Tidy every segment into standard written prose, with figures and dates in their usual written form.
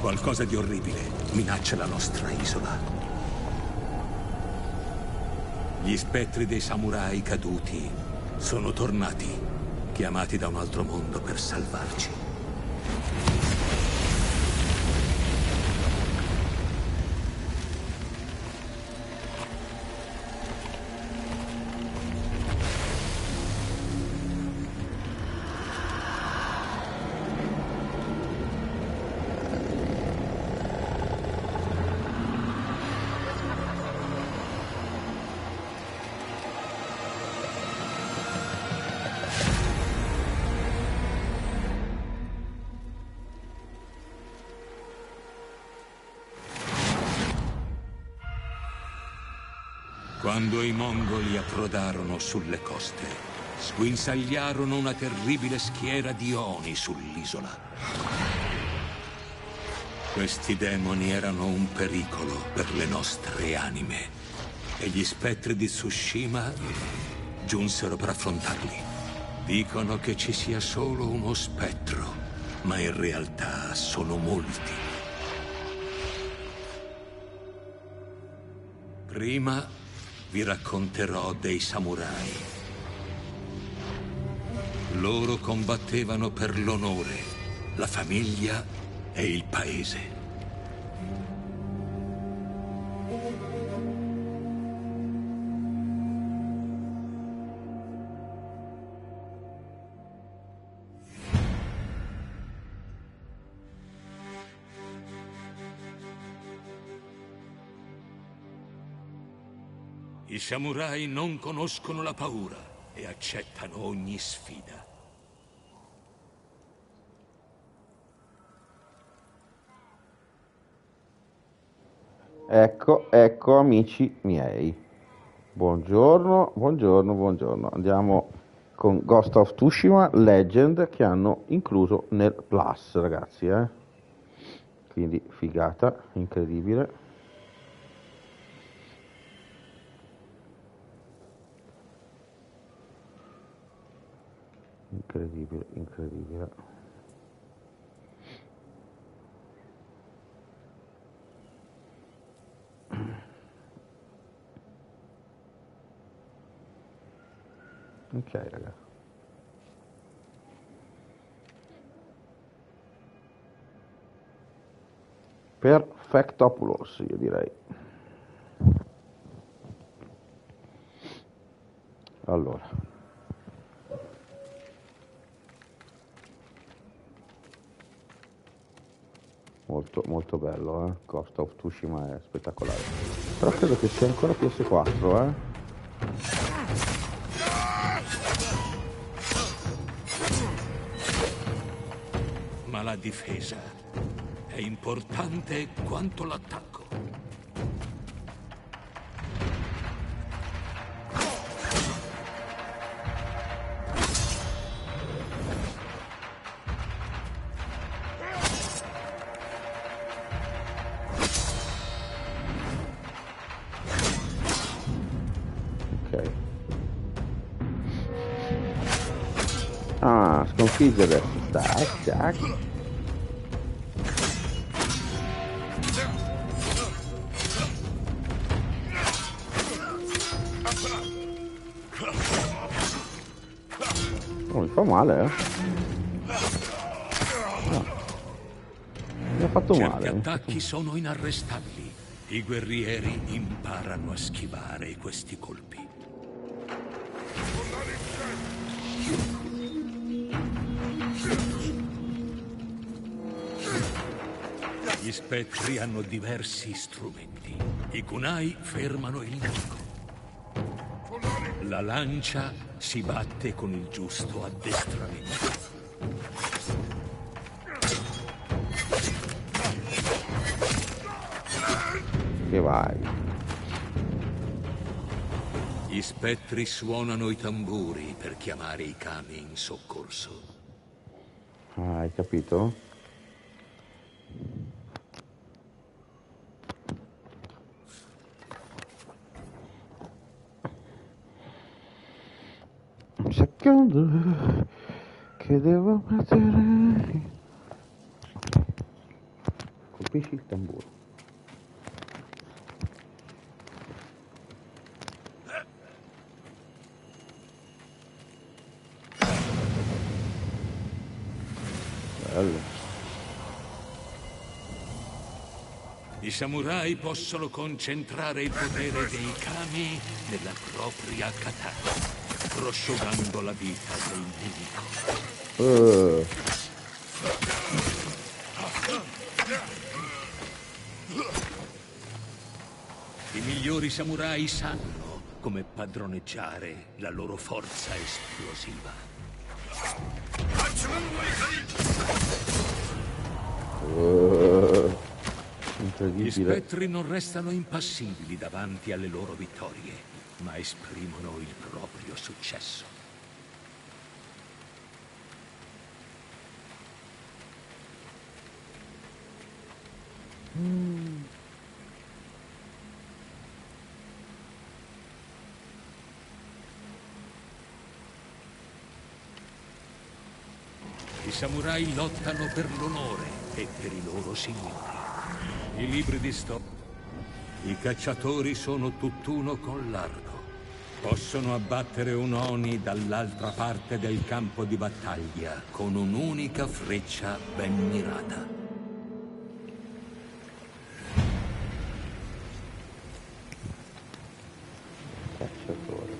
Qualcosa di orribile minaccia la nostra isola. Gli spettri dei samurai caduti sono tornati, chiamati da un altro mondo per salvarci. Quando i mongoli approdarono sulle coste, sguinzagliarono una terribile schiera di oni sull'isola. Questi demoni erano un pericolo per le nostre anime e gli spettri di Tsushima giunsero per affrontarli. Dicono che ci sia solo uno spettro, ma in realtà sono molti. Prima vi racconterò dei samurai. Loro combattevano per l'onore, la famiglia e il paese. I samurai non conoscono la paura e accettano ogni sfida. Ecco amici miei. Buongiorno. Andiamo con Ghost of Tsushima Legend che hanno incluso nel Plus, ragazzi, Quindi figata, incredibile. Incredibile. Ok, ragazzi. Perfectopulos, io direi. Allora. Molto bello, Ghost of Tsushima è spettacolare. Però credo che sia ancora PS4, Ma la difesa è importante quanto l'attacco. Sconfiggere. Tac. Oh, mi fa male, No. Mi ha fatto male. Certi attacchi sono inarrestabili. I guerrieri imparano a schivare questi colpi. Gli spettri hanno diversi strumenti. I kunai fermano il nemico. La lancia si batte con il giusto addestramento. Che vai. Gli spettri suonano i tamburi per chiamare i kami in soccorso. Ah, hai capito? Un secondo che devo mettere. colpisci il tamburo. Bello. I samurai possono concentrare il potere dei kami nella propria katana, prosciugando la vita del nemico. I migliori samurai sanno come padroneggiare la loro forza esplosiva. Gli spettri non restano impassibili davanti alle loro vittorie, ma esprimono il proprio successo. I samurai lottano per l'onore e per i loro signori. I libri di storia. I cacciatori sono tutt'uno con l'arco. Possono abbattere un Oni dall'altra parte del campo di battaglia con un'unica freccia ben mirata. Cacciatore.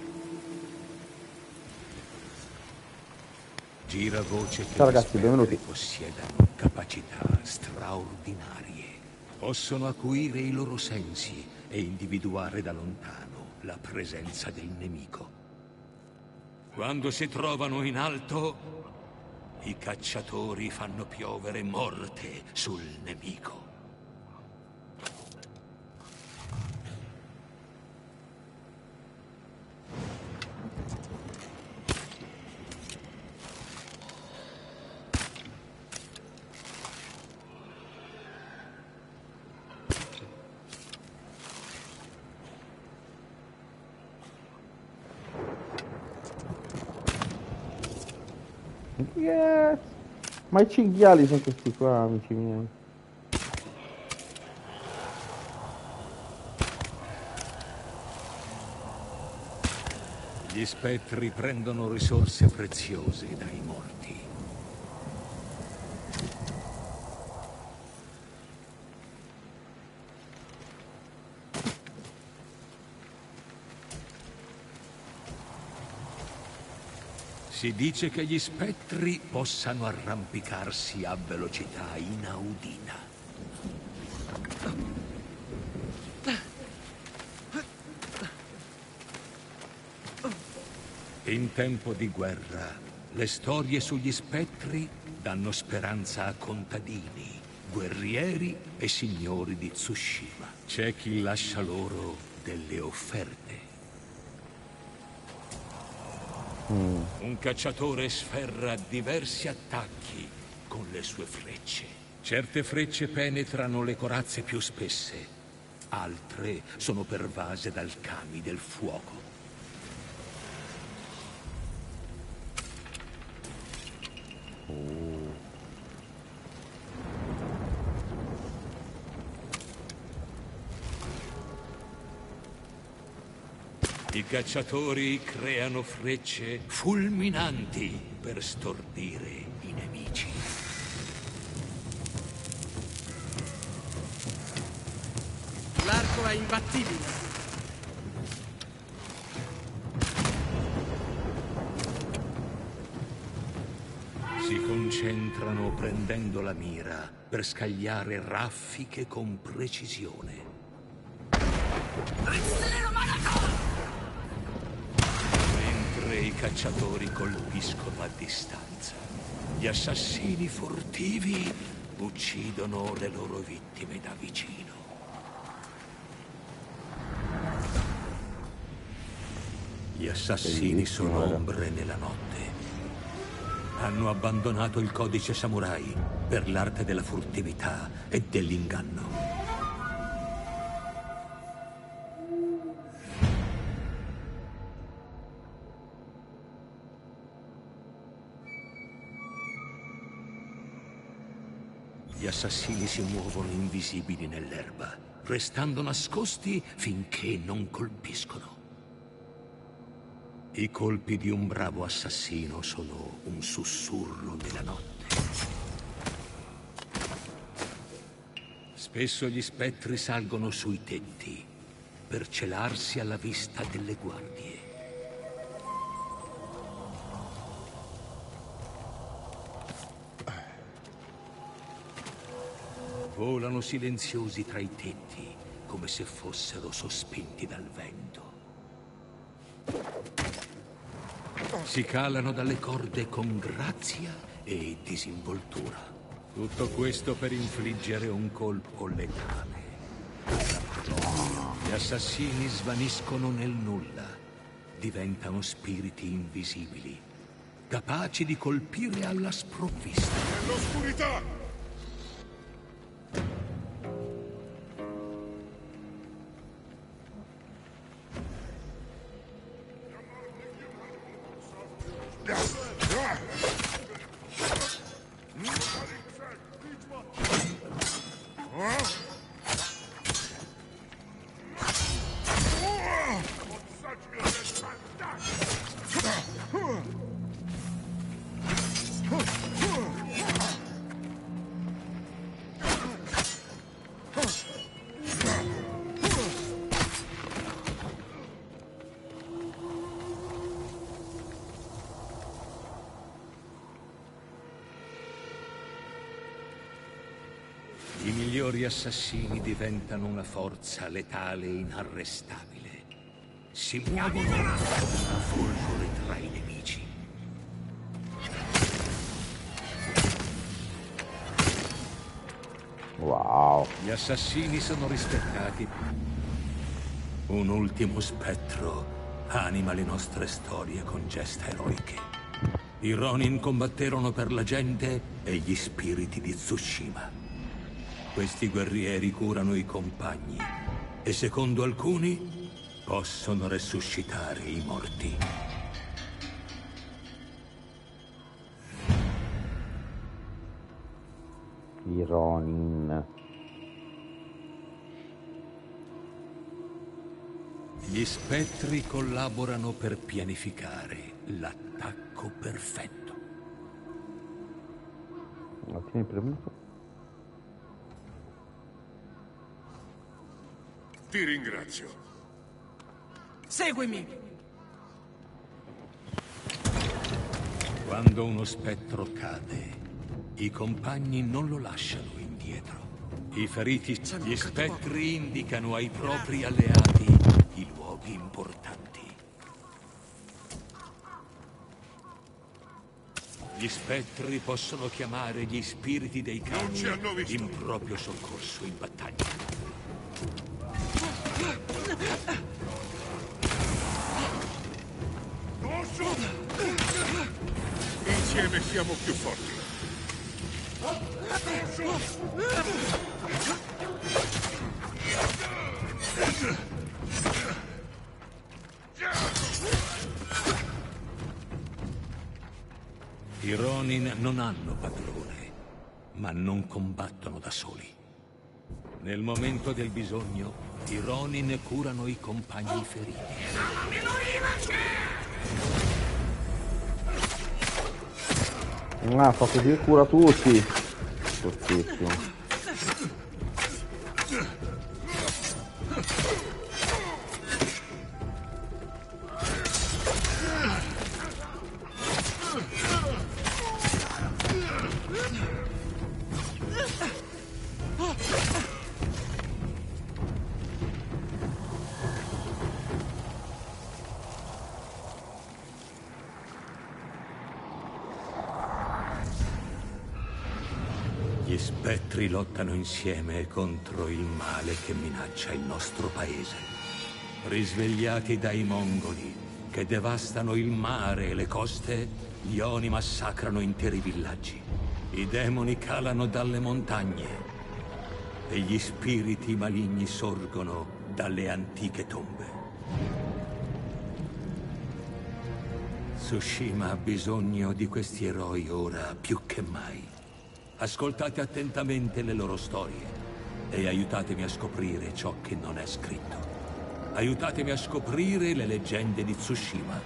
Gira voce che Ciao ragazzi, benvenuti. possiedano capacità straordinarie. Possono acuire i loro sensi e individuare da lontano la presenza del nemico. Quando si trovano in alto, i cacciatori fanno piovere morte sul nemico. Yes. Ma i cinghiali sono questi qua, amici miei. Gli spettri prendono risorse preziose dai morti. Si dice che gli spettri possano arrampicarsi a velocità inaudita. In tempo di guerra, le storie sugli spettri danno speranza a contadini, guerrieri e signori di Tsushima. C'è chi lascia loro delle offerte. Un cacciatore sferra diversi attacchi con le sue frecce. Certe frecce penetrano le corazze più spesse, altre sono pervase dal kami del fuoco. I cacciatori creano frecce fulminanti per stordire i nemici. L'arco è imbattibile. Si concentrano prendendo la mira per scagliare raffiche con precisione. Mentre i cacciatori colpiscono a distanza, gli assassini furtivi uccidono le loro vittime da vicino. Gli assassini sono ombre nella notte. Hanno abbandonato il codice samurai per l'arte della furtività e dell'inganno. Gli assassini si muovono invisibili nell'erba, restando nascosti finché non colpiscono. I colpi di un bravo assassino sono un sussurro della notte. Spesso gli spettri salgono sui tetti per celarsi alla vista delle guardie. Volano silenziosi tra i tetti, come se fossero sospinti dal vento. Si calano dalle corde con grazia e disinvoltura. Tutto questo per infliggere un colpo letale. Gli assassini svaniscono nel nulla, diventano spiriti invisibili, capaci di colpire alla sprovvista. Nell'oscurità! I migliori assassini diventano una forza letale e inarrestabile. Si muovono come una folgore tra i nemici. Wow. Gli assassini sono rispettati. Un ultimo spettro anima le nostre storie con gesta eroiche. I Ronin combatterono per la gente e gli spiriti di Tsushima. Questi guerrieri curano i compagni e, secondo alcuni, possono resuscitare i morti. I Ronin. Gli spettri collaborano per pianificare l'attacco perfetto. Tieni premuto. Ti ringrazio. Seguimi! Quando uno spettro cade, i compagni non lo lasciano indietro. I feriti, gli spettri indicano ai propri alleati i luoghi importanti. Gli spettri possono chiamare gli spiriti dei Non ci hanno cani visto. in proprio soccorso in battaglia. Insieme siamo più forti. I Ronin non hanno padrone, ma non combattono da soli. Nel momento del bisogno, i Ronin curano i compagni feriti. Ah, fa così e cura tutti. Fortissimo. Gli spettri lottano insieme contro il male che minaccia il nostro paese. Risvegliati dai mongoli che devastano il mare e le coste, gli Oni massacrano interi villaggi. I demoni calano dalle montagne e gli spiriti maligni sorgono dalle antiche tombe. Tsushima ha bisogno di questi eroi ora più che mai. Ascoltate attentamente le loro storie e aiutatemi a scoprire ciò che non è scritto. Aiutatemi a scoprire le leggende di Tsushima.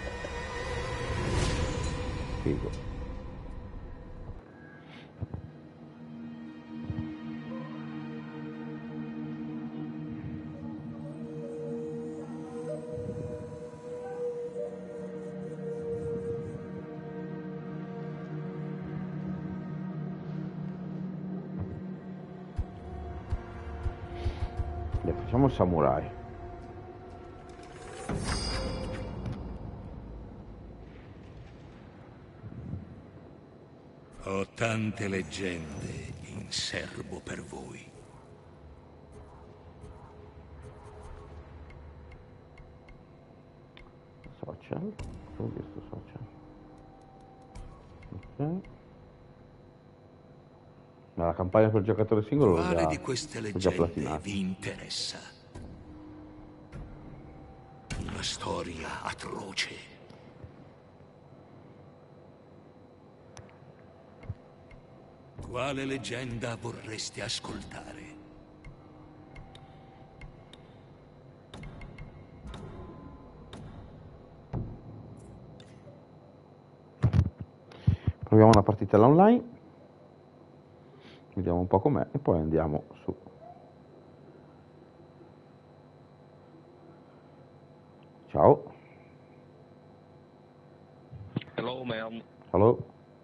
Figo. Facciamo il samurai. Ho tante leggende in serbo per voi. Social. Ho visto social. Ok. Ma la campagna per il giocatore singolo Quale di queste leggende platinato. vi interessa? Una storia atroce. Quale leggenda vorreste ascoltare? Proviamo una partitella online. Vediamo un po' com'è e poi andiamo su. Ciao. Hello, ma'am. Hello.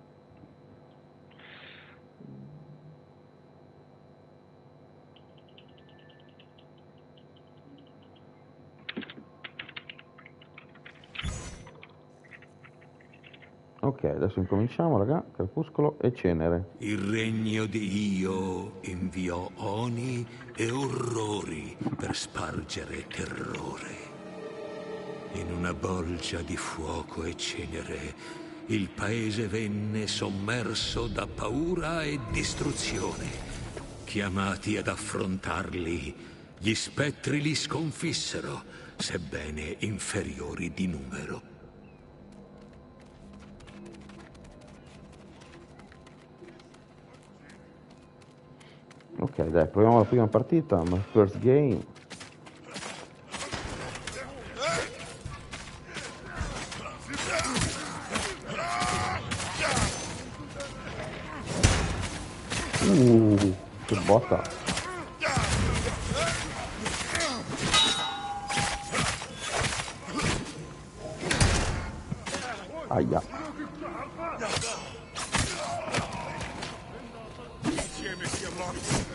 Ok, adesso incominciamo, raga. Crepuscolo e cenere. Il regno di Io inviò oni e orrori per spargere terrore. In una bolgia di fuoco e cenere, il paese venne sommerso da paura e distruzione. Chiamati ad affrontarli, gli spettri li sconfissero, sebbene inferiori di numero. Ok, dai, proviamo la prima partita, my first game. Che botta. Aia. Insieme siamo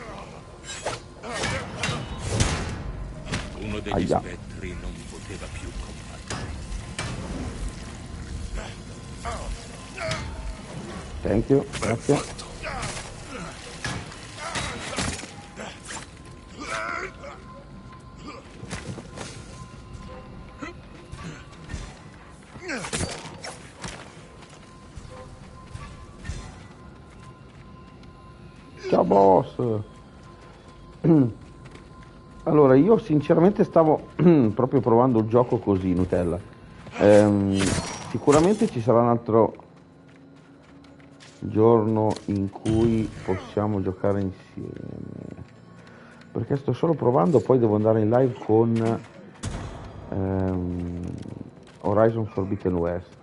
Uno degli Aia. spettri non poteva più combattere. Thank you, grazie. Ciao boss. Allora, io sinceramente stavo proprio provando il gioco così, Nutella. Sicuramente ci sarà un altro giorno in cui possiamo giocare insieme. Perché sto solo provando, poi devo andare in live con Horizon Forbidden West.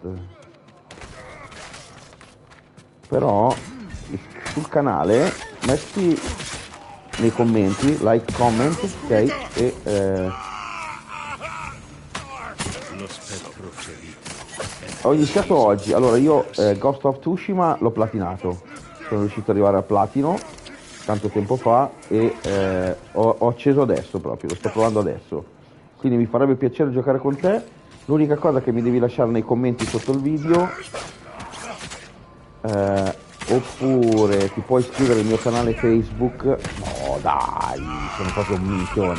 Però sul canale metti nei commenti, like, comment, ok, e Lo spettro ferito. ho iniziato oggi. Allora io Ghost of Tsushima l'ho platinato, sono riuscito ad arrivare al platino tanto tempo fa e ho acceso adesso proprio, lo sto provando adesso, quindi mi farebbe piacere giocare con te. L'unica cosa che mi devi lasciare nei commenti sotto il video, oppure ti puoi iscrivere al mio canale Facebook. No dai, sono proprio un minchione.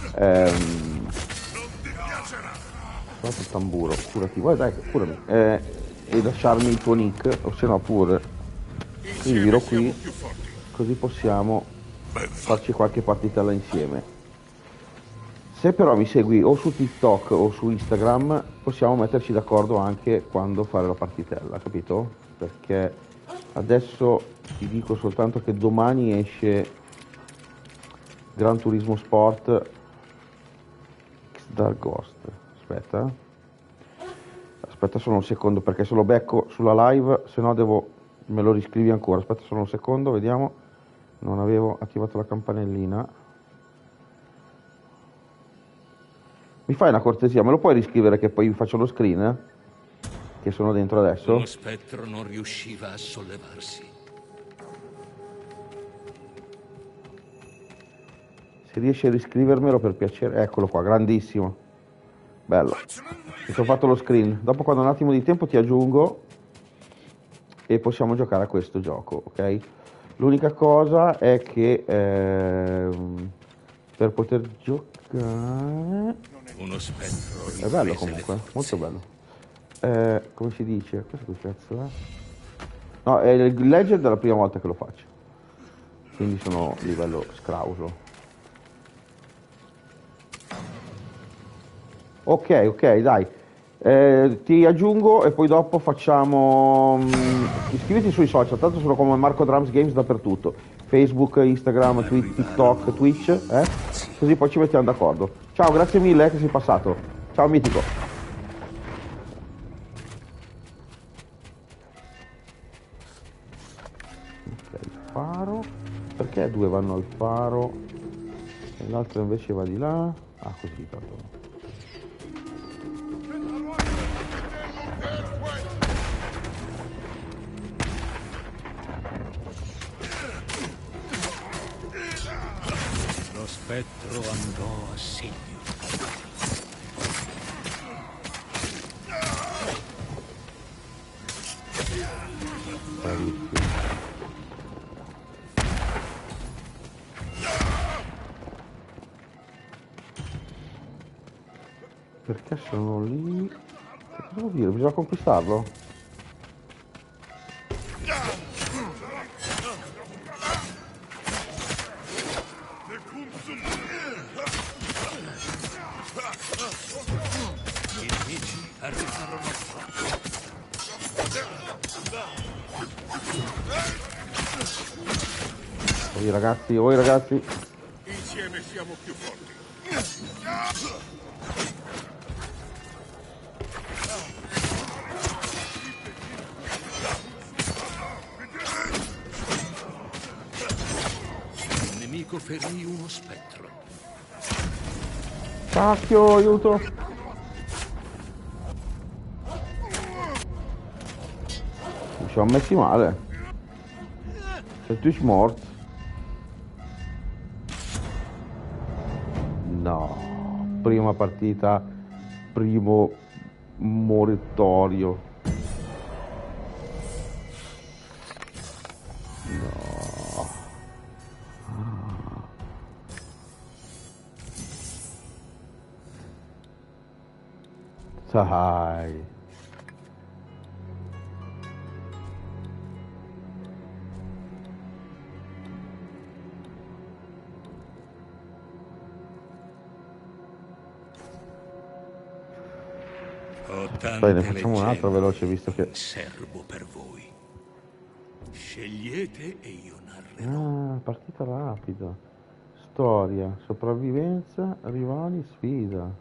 Guarda il tamburo, curati, vai dai, curami. E lasciarmi il tuo nick, o se no pure scrivilo qui, così possiamo farci qualche partitella insieme. Se però mi segui o su TikTok o su Instagram, possiamo metterci d'accordo anche quando fare la partitella, capito? Perché Adesso ti dico soltanto che domani esce Gran Turismo Sport Dark Ghost. Aspetta solo un secondo, perché se lo becco sulla live, se no me lo riscrivi ancora. Aspetta solo un secondo, vediamo. Non avevo attivato la campanellina. Mi fai una cortesia, me lo puoi riscrivere che poi vi faccio lo screen? Che sono dentro adesso. Uno spettro non riusciva a sollevarsi. Se riesci a riscrivermelo, per piacere. Eccolo qua, grandissimo. Bello. Mi sono fatto lo screen. Dopo, quando ho un attimo di tempo, ti aggiungo e possiamo giocare a questo gioco, ok? L'unica cosa è che per poter giocare... Uno spettro È bello riprese le comunque, forze. molto bello. Come si dice? Questo che cazzo è? No, è il Legend è la prima volta che lo faccio. Quindi sono a livello scrauso. Ok, dai. Ti aggiungo e poi dopo facciamo... iscriviti sui social, tanto sono come Marco Drums Games dappertutto. Facebook, Instagram, TikTok, Twitch, così poi ci mettiamo d'accordo. Ciao, grazie mille che sei passato. Ciao Mitico. Ok, il faro. Perché due vanno al faro e l'altro invece va di là? Ah, così tanto. Lo spettro andò a segno. Perché sono lì? Che cosa vuol dire? Bisogna conquistarlo? I nemici arrivarono. Voi ragazzi. Insieme siamo più forti. Il nemico ferì uno spettro. Cacchio, aiuto! Mi siamo messi male. Sei tu smort? No. Prima partita, primo moritorio. No. Dai. Ho tante Poi ne facciamo un altro leggende. veloce, visto che... Servo per voi. Scegliete e io narrerò. Ah, partita rapida. Storia, sopravvivenza, rivali, sfida.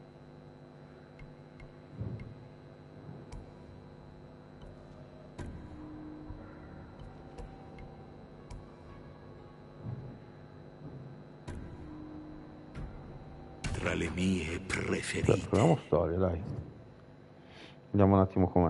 Tra le mie preferite. Proviamo storia, dai. Vediamo un attimo com'è.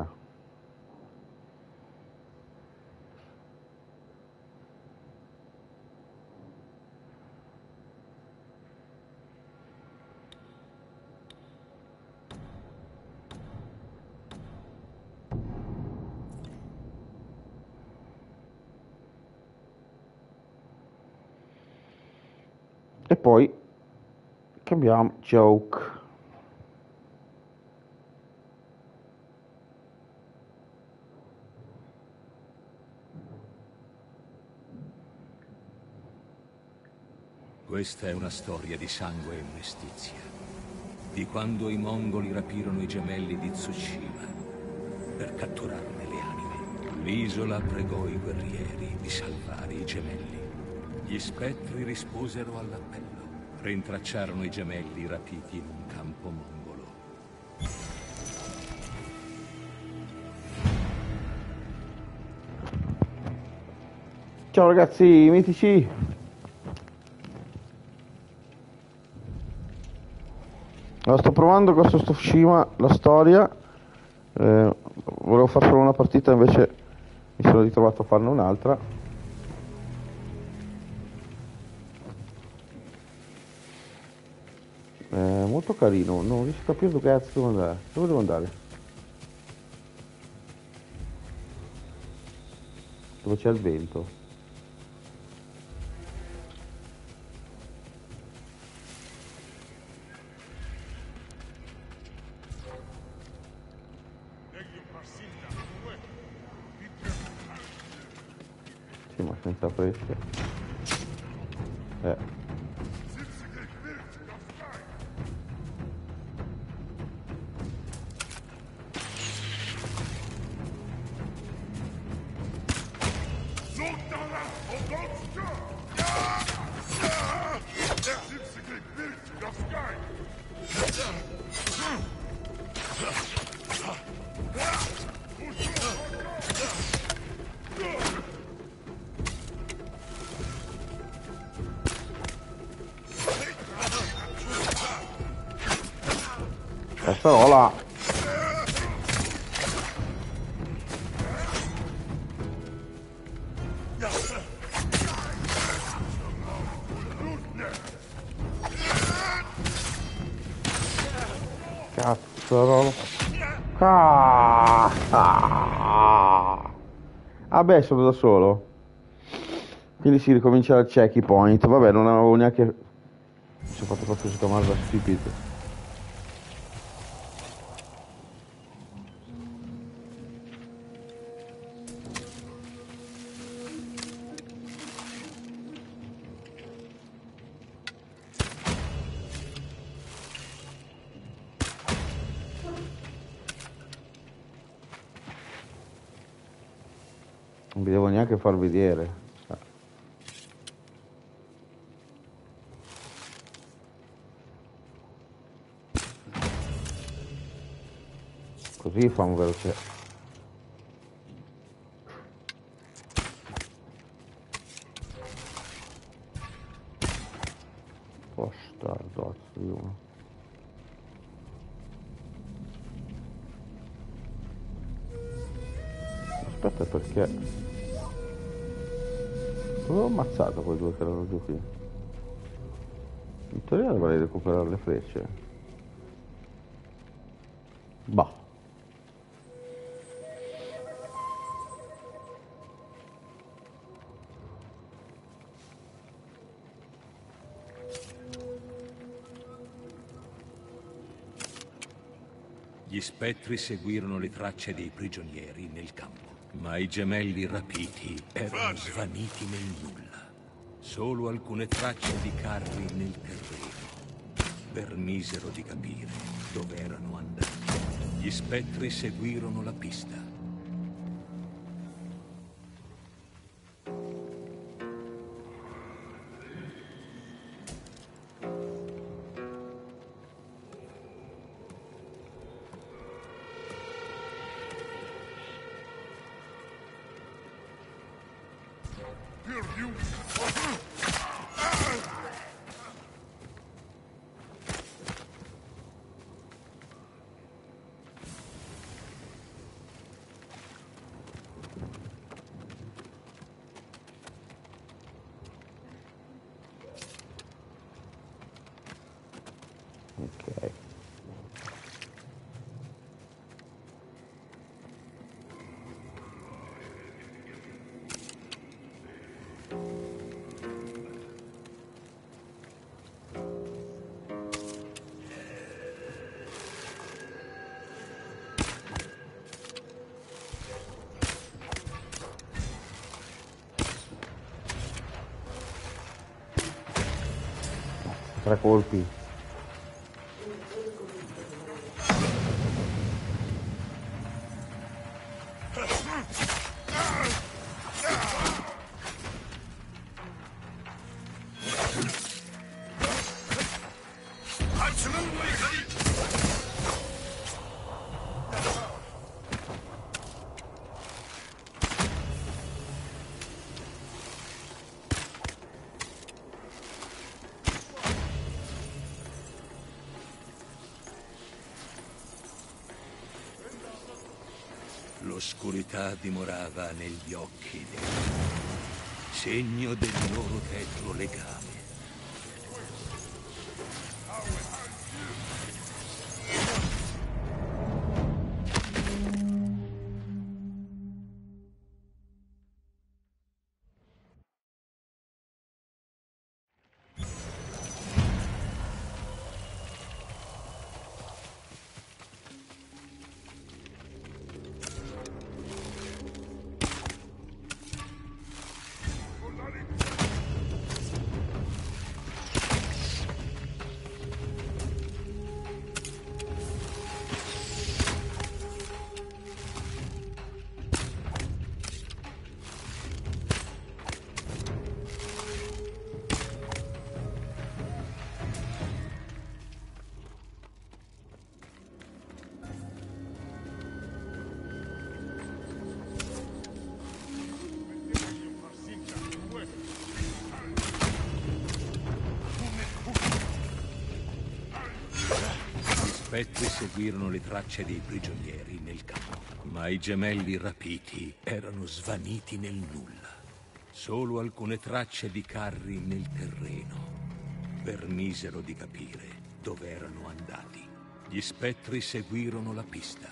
E poi cambiamo joke. Questa è una storia di sangue e mestizia. Di quando i mongoli rapirono i gemelli di Tsushima per catturarne le anime. L'isola pregò i guerrieri di salvare i gemelli. Gli spettri risposero all'appello. Rintracciarono i gemelli rapiti in un campo mongolo. Ciao ragazzi, mitici! Allora, sto provando Ghost of Tsushima, la storia. Volevo fare solo una partita, invece mi sono ritrovato a farne un'altra. Molto carino, non riesco a capire dove cazzo devo andare. Dove devo andare? Dove c'è il vento? Sì, ma senza fretta. Casserola! Cazzarola! Ah beh, sono da solo. Quindi si ricomincia dal checkpoint. Vabbè, non avevo neanche... Si è fatto proprio sgamare la stupid. Non vi devo neanche far vedere. Così fa un veloce. Bastardo di uno. Aspetta, perché dove ho ammazzato quei due che erano giù qui? In teoria dovrei recuperare le frecce. Bah. Gli spettri seguirono le tracce dei prigionieri nel campo, ma i gemelli rapiti erano svaniti nel nulla. Solo alcune tracce di carri nel terreno permisero di capire dove erano andati. Gli spettri seguirono la pista. Ok. Tre colpi. L'oscurità dimorava negli occhi dei segno del loro tetro legame. Gli spettri seguirono le tracce dei prigionieri nel campo, ma i gemelli rapiti erano svaniti nel nulla. Solo alcune tracce di carri nel terreno permisero di capire dove erano andati. Gli spettri seguirono la pista.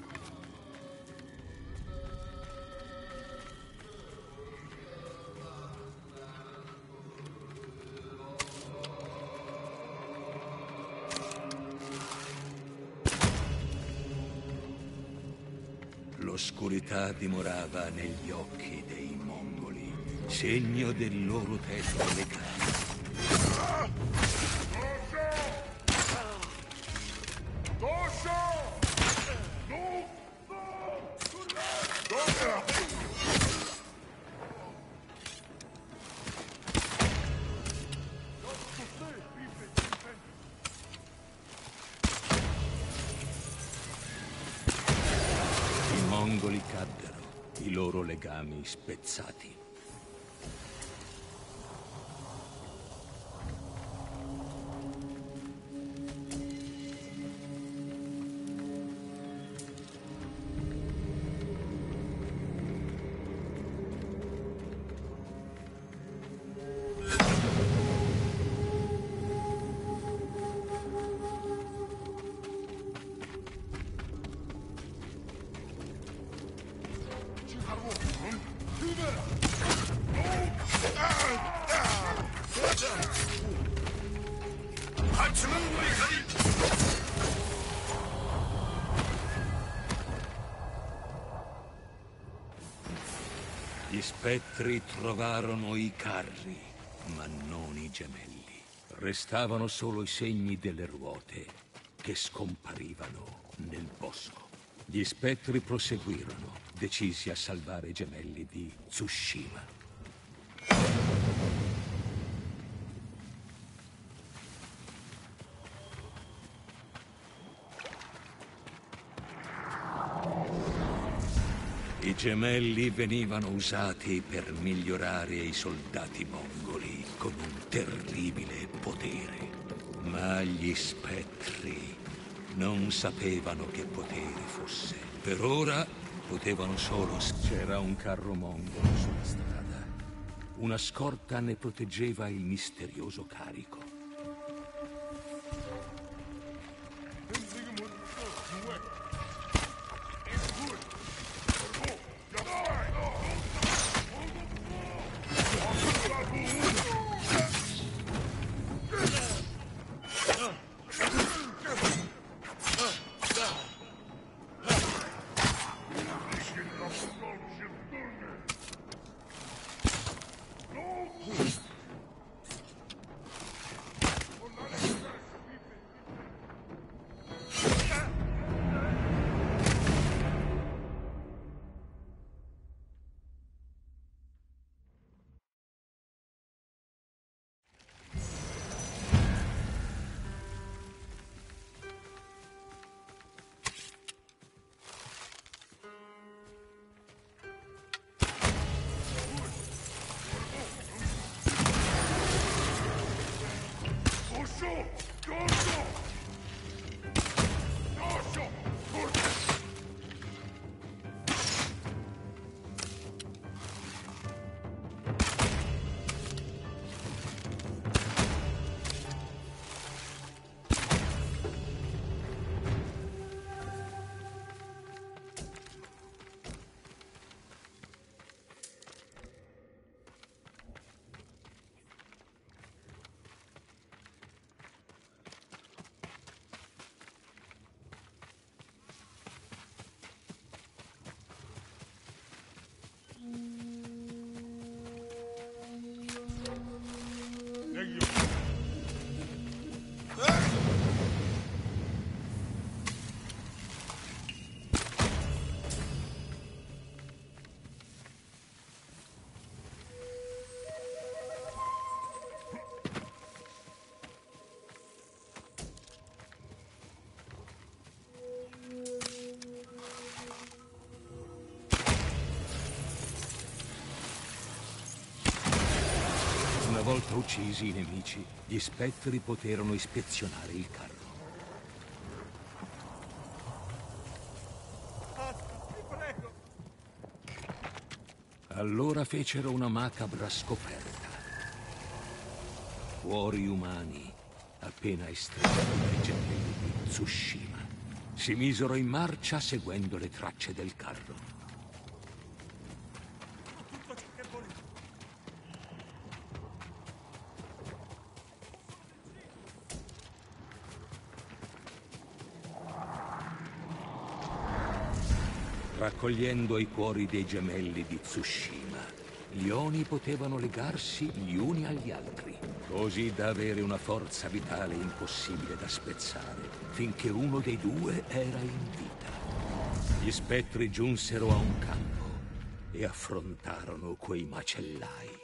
L'oscurità dimorava negli occhi dei mongoli, segno del loro tetro legame. I mongoli caddero, i loro legami spezzati. Gli spettri trovarono i carri, ma non i gemelli. Restavano solo i segni delle ruote che scomparivano nel bosco. Gli spettri proseguirono, decisi a salvare i gemelli di Tsushima. I gemelli venivano usati per migliorare i soldati mongoli con un terribile potere. Ma gli spettri non sapevano che potere fosse. Per ora potevano solo... C'era un carro mongolo sulla strada. Una scorta ne proteggeva il misterioso carico. volta uccisi i nemici, gli spettri poterono ispezionare il carro. Allora fecero una macabra scoperta. Cuori umani, appena estratti dai gemelli di Tsushima, si misero in marcia seguendo le tracce del carro. Raccogliendo i cuori dei gemelli di Tsushima, gli Oni potevano legarsi gli uni agli altri, così da avere una forza vitale impossibile da spezzare, finché uno dei due era in vita. Gli spettri giunsero a un campo e affrontarono quei macellai.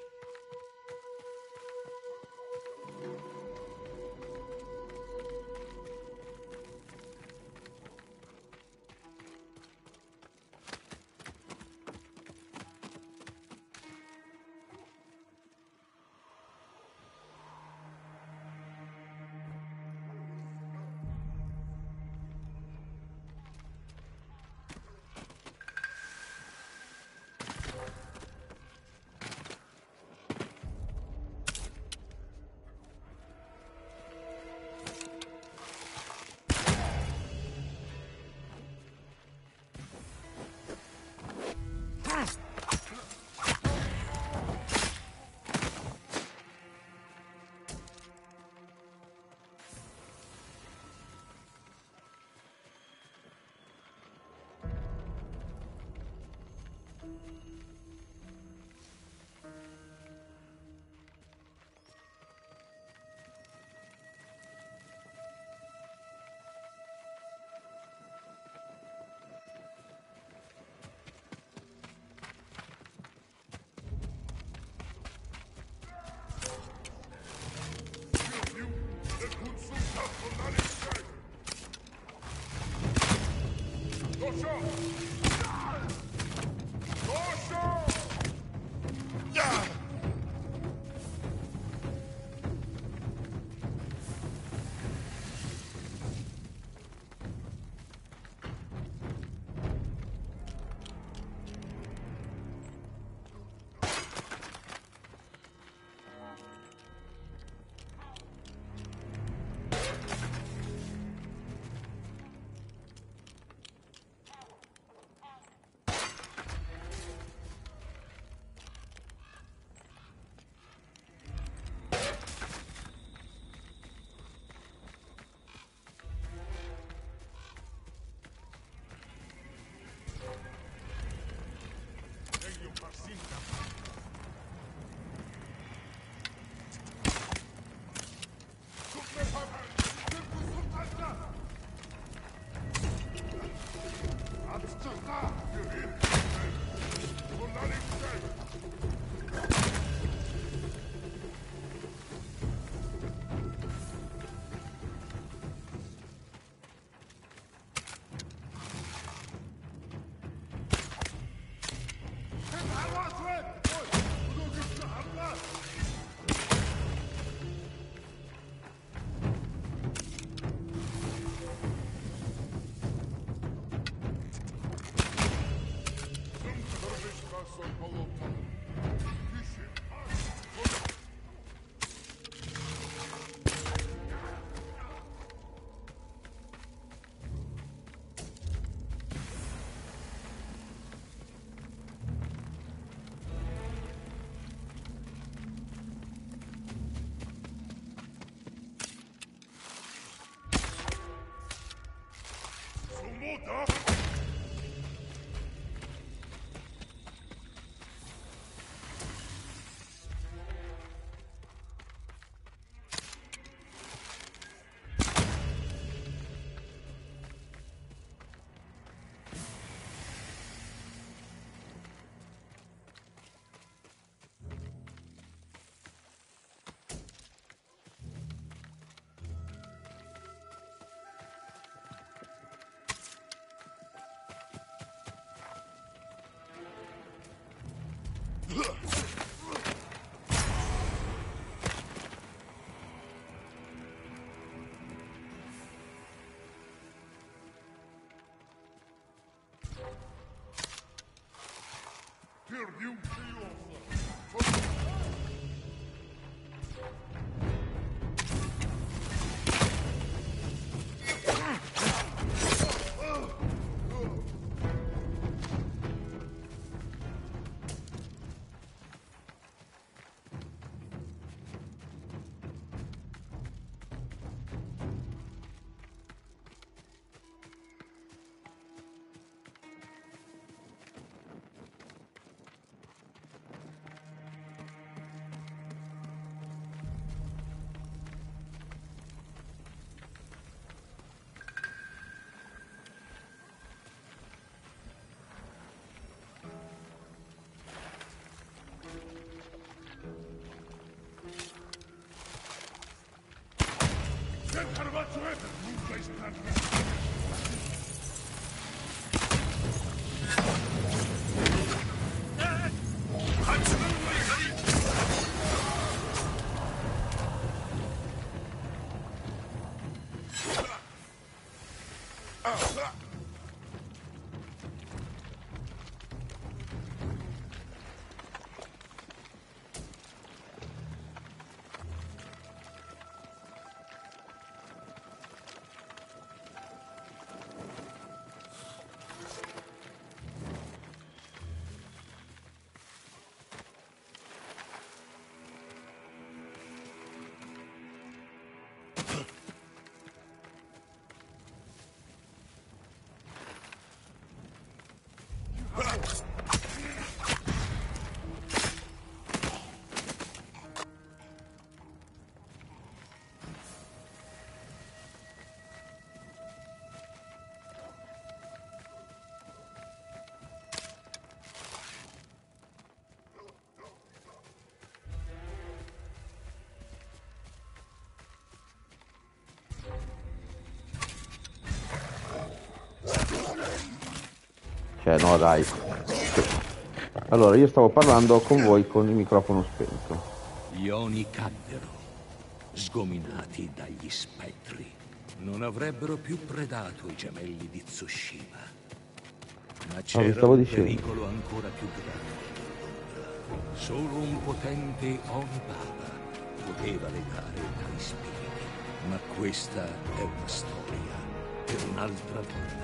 No dai. Allora io stavo parlando con voi con il microfono spento. Gli Oni caddero, sgominati dagli spettri. Non avrebbero più predato i gemelli di Tsushima. Ma c'era un pericolo ancora più grande. Solo un potente Oni Baba poteva legare tali spiriti. Ma questa è una storia per un'altra volta.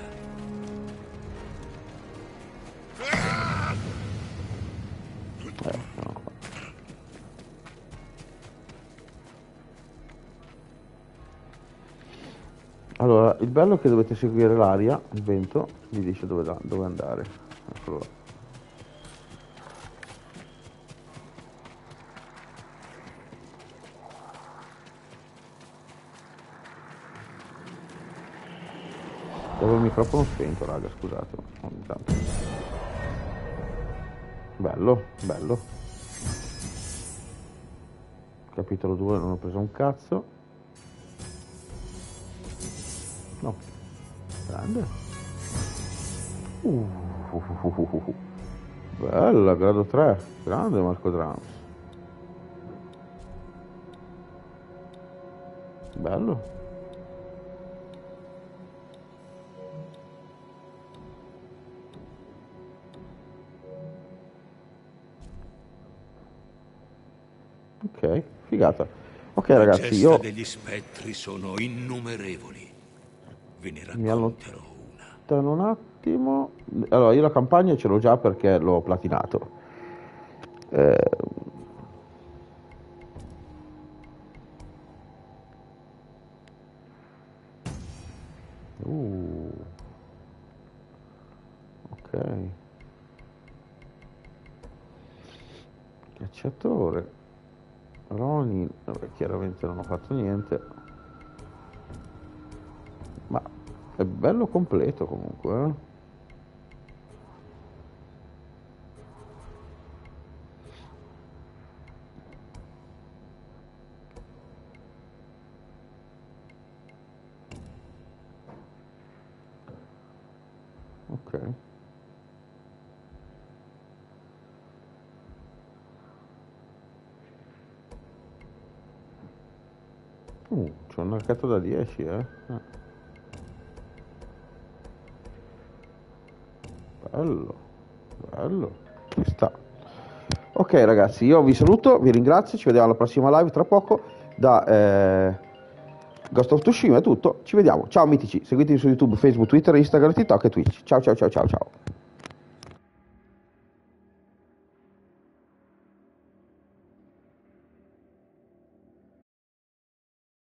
No. Allora, il bello è che dovete seguire l'aria, il vento vi dice dove andare. Eccolo là. Avevo il microfono spento, raga, scusate. Ogni tanto. Bello, bello. Capitolo 2 non ho preso un cazzo. No. Grande. Bella, grado 3. Grande Marco Drums. Bello. Ok, figata. Ok ragazzi, io degli spettri sono innumerevoli. Ve ne mi racconterò una. allontano un attimo. Allora, io la campagna ce l'ho già perché l'ho platinato. Ok. Cacciatore. Ronin, vabbè, chiaramente non ho fatto niente, ma è bello completo comunque, eh? Ok. C'ho un arcato da 10, Bello, bello, ci sta. Ok ragazzi, io vi saluto, vi ringrazio, ci vediamo alla prossima live tra poco da Ghost of Tsushima. È tutto, ci vediamo, ciao mitici, seguitemi su YouTube, Facebook, Twitter, Instagram, TikTok e Twitch. Ciao ciao ciao ciao ciao.